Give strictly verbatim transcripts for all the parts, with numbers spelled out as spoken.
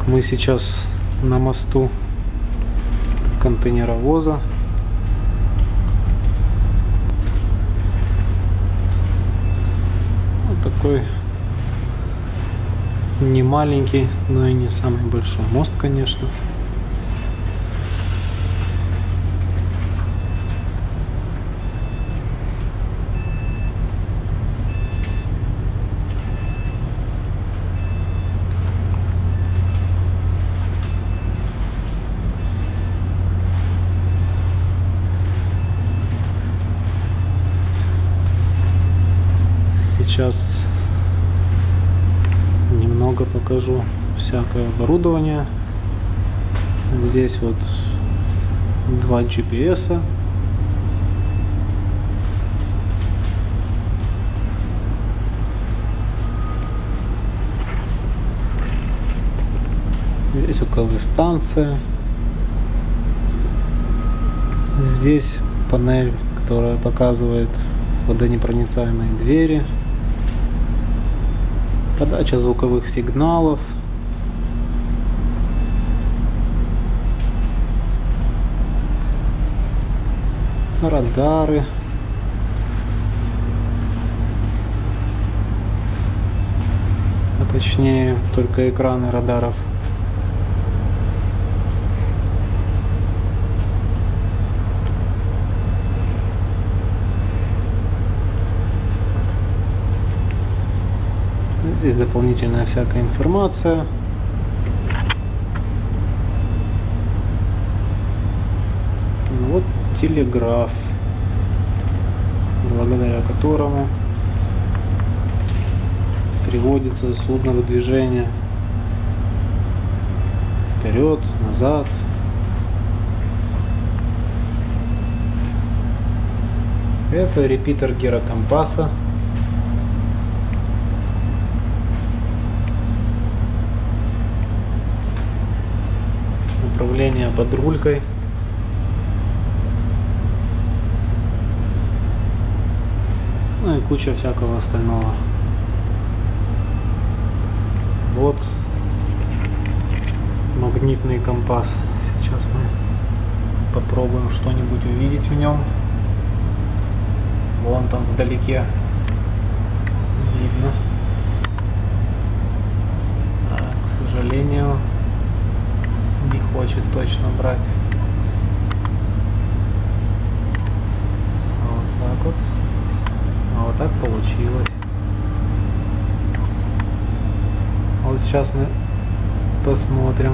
Мы сейчас на мосту контейнеровоза. Вот такой не маленький, но и не самый большой мост, конечно. Сейчас немного покажу всякое оборудование. Здесь вот два джи пи эс. Здесь УКВ-станция. Здесь панель, которая показывает водонепроницаемые двери. Подача звуковых сигналов. Радары. А точнее, только экраны радаров. Здесь дополнительная всякая информация. Вот телеграф, благодаря которому приводится судно в движение вперед, назад. Это репитер гирокомпаса. Управление под рулькой. Ну и куча всякого остального. Вот магнитный компас. Сейчас мы попробуем что-нибудь увидеть в нем. Вон там вдалеке видно. А, к сожалению, не хочет точно брать. Вот так вот. А вот так получилось. Вот сейчас мы посмотрим.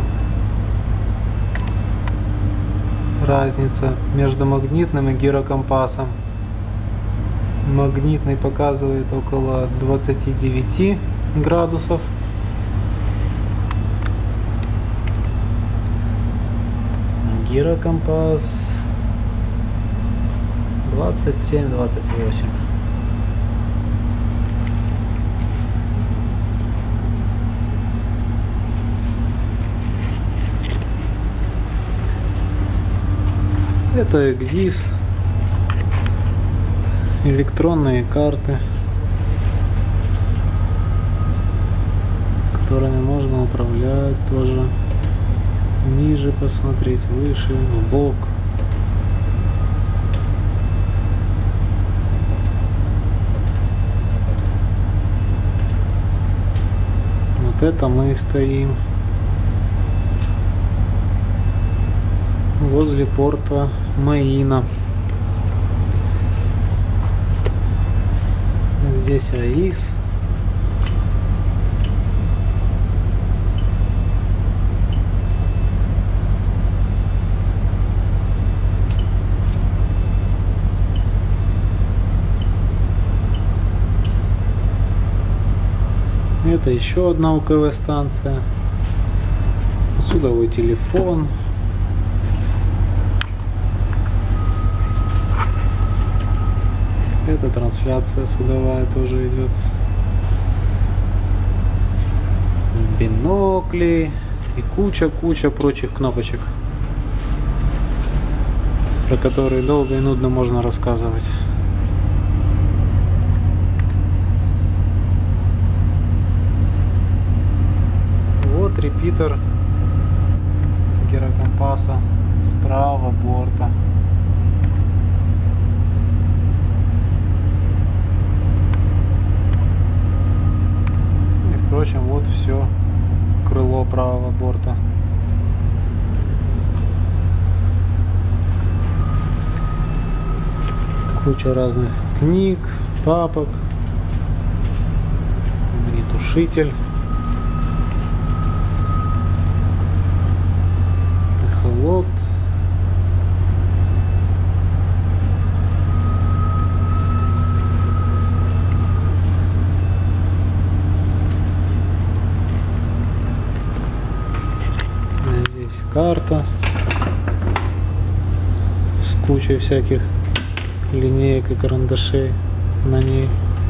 Разница между магнитным и гирокомпасом. Магнитный показывает около двадцати девяти градусов. Гирокомпас двадцать семь — двадцать восемь. Это эгдис, электронные карты, которыми можно управлять тоже. Ниже посмотреть, выше, вбок. Вот это мы стоим возле порта Маина. Здесь АИС. Это еще одна УКВ-станция. Судовой телефон. Это трансляция судовая тоже идет. Бинокли и куча-куча прочих кнопочек, про которые долго и нудно можно рассказывать. Вот репитер гирокомпаса с правого борта. И впрочем, вот все крыло правого борта. Куча разных книг, папок, огнетушитель, эхолот. Здесь карта с кучей всяких линеек и карандашей на ней.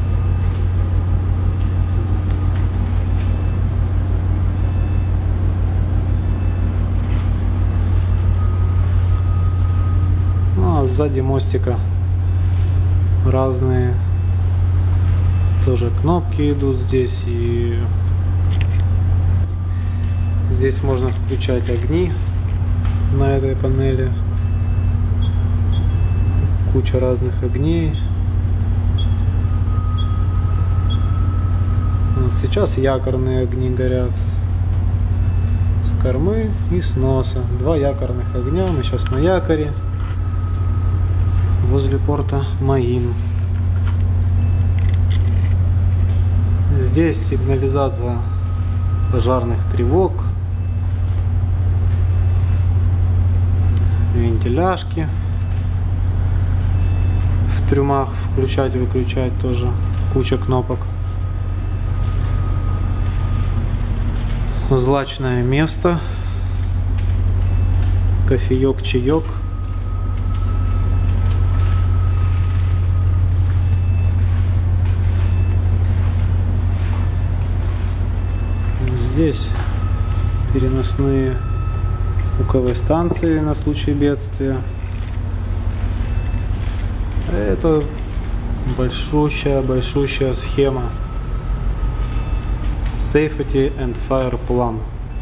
Ну а сзади мостика разные тоже кнопки идут здесь, и здесь можно включать огни на этой панели. Куча разных огней. Вот сейчас якорные огни горят с кормы и с носа. Два якорных огня. Мы сейчас на якоре возле порта Маин. Здесь сигнализация пожарных тревог, вентиляшки. В трюмах включать-выключать тоже куча кнопок. Злачное место, кофеек, чаек. Здесь переносные УКВ станции на случай бедствия. Это большущая-большущая схема Safety and Fire Plan.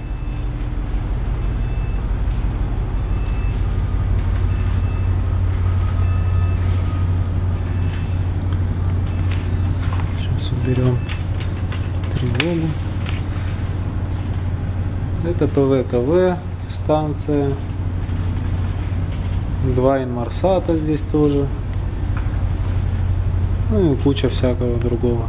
Сейчас уберем тревогу. Это ПВ-КВ станция. Два Инмарсата здесь тоже. Ну и куча всякого другого.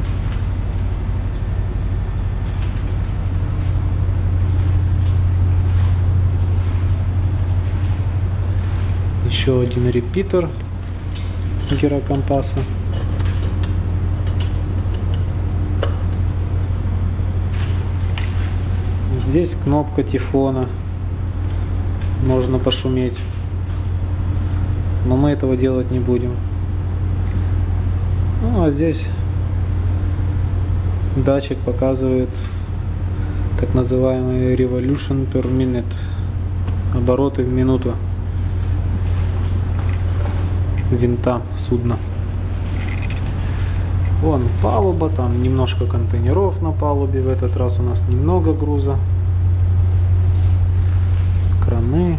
Еще один репитер гирокомпаса. Здесь кнопка тифона. Можно пошуметь. Но мы этого делать не будем. Ну а здесь датчик показывает так называемый revolution per minute, обороты в минуту винта судна. Вон палуба, там немножко контейнеров на палубе, в этот раз у нас немного груза, краны.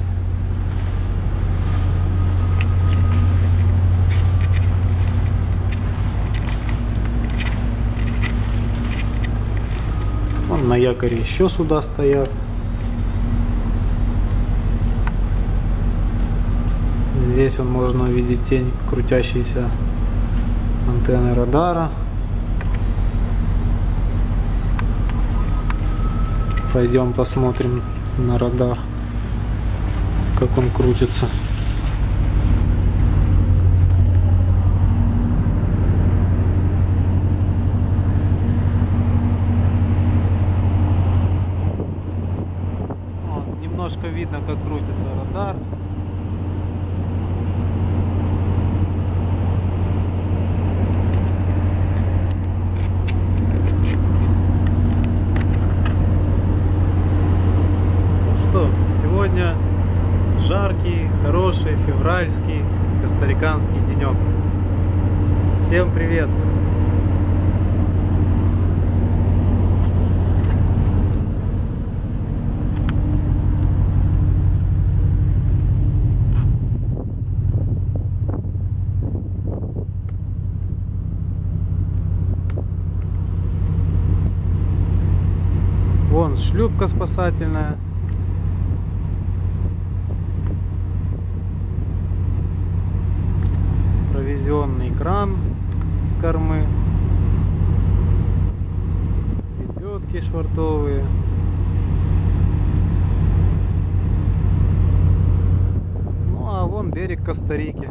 Вон на якоре еще суда стоят. Здесь он можно увидеть тень крутящейся антенны радара. Пойдем посмотрим на радар, как он крутится. Вот, немножко видно, как крутится радар. Сегодня жаркий, хороший, февральский, костариканский денек. Всем привет! Вон шлюпка спасательная. Провизионный кран с кормы. Лебедки швартовые. Ну а вон берег Коста-Рики.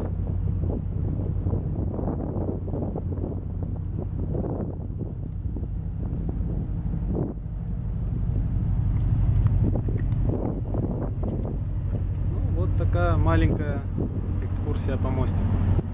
Такая маленькая экскурсия по мостику.